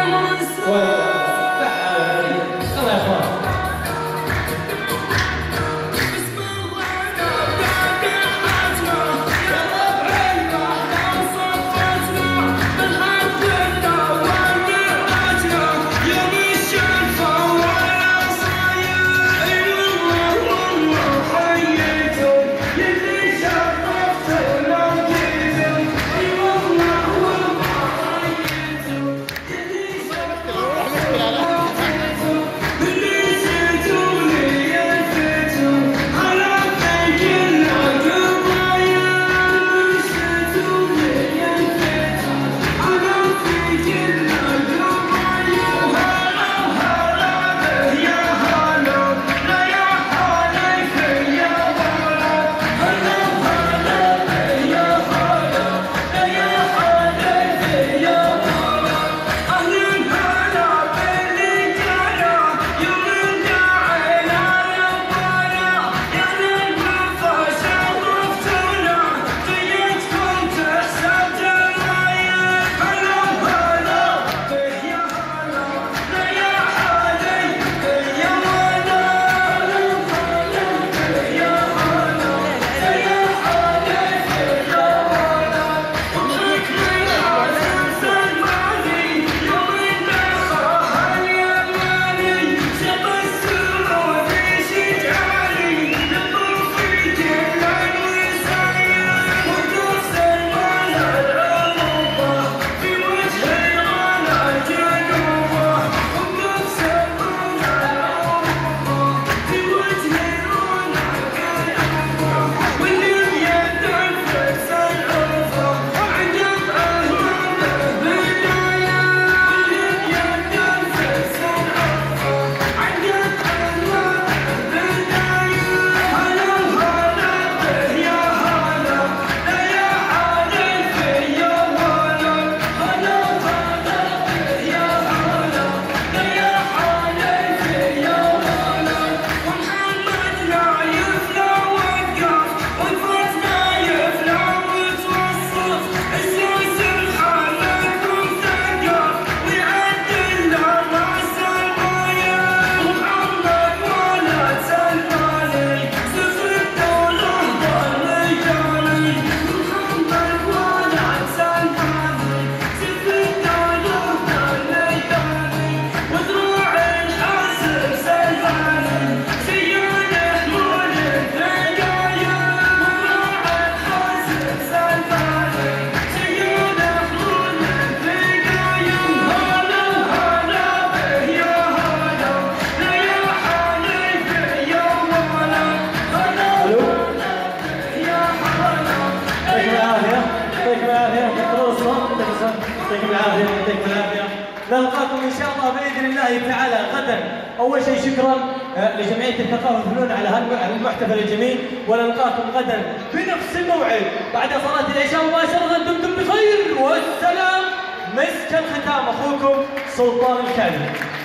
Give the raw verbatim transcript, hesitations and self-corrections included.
يعطيكم العافيه يعطيكم العافيه. نلقاكم ان شاء الله باذن الله تعالى غدا. اول شيء شكرا لجمعيه الثقافه والفنون على هذا المحتفل الجميل، ونلقاكم غدا بنفس الموعد بعد صلاه العشاء مباشره. دمتم بخير والسلام. مسك الختام اخوكم سلطان الكاذب.